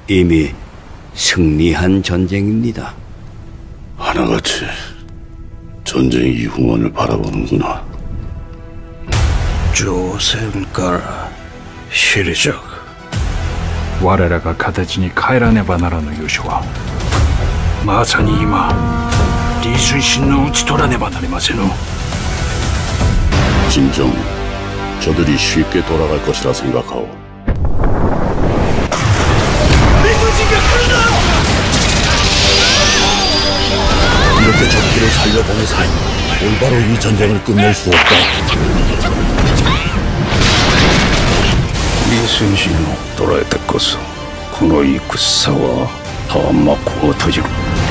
이미 승리한 전쟁입니다. 하나같이 전쟁 이후만을 바라보는구나. 조센가라 시리적 我らが形に帰らねばならぬ義はまさに今李承信の討ち取らねばなりませぬ。 진정 저들이 쉽게 돌아갈 것이라 생각하오. 이렇게 적들을 살려보내 사이 올바로 이 전쟁을 끝낼 수 없다. 李承信を捕らえてこそこの戦は幕を閉じる。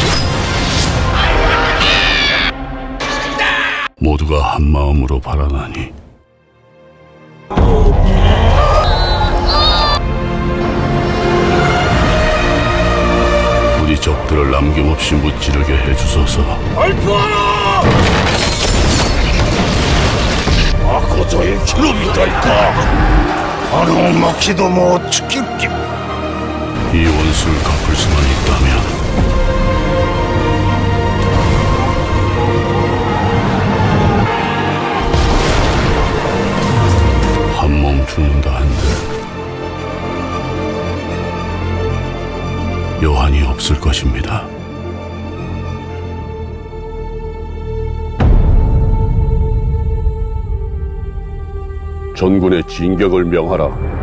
모두가 한 마음으로 바라나니 우리 적들을 남김없이 무찌르게 해주소서. 발포하라! 아코저의 킬로미터일까? 아노 막히도 못 지킬게. 이 원수를 갚을 수만 있다면 한 몸 죽는다 한들 여한이 없을 것입니다. 전군의 진격을 명하라.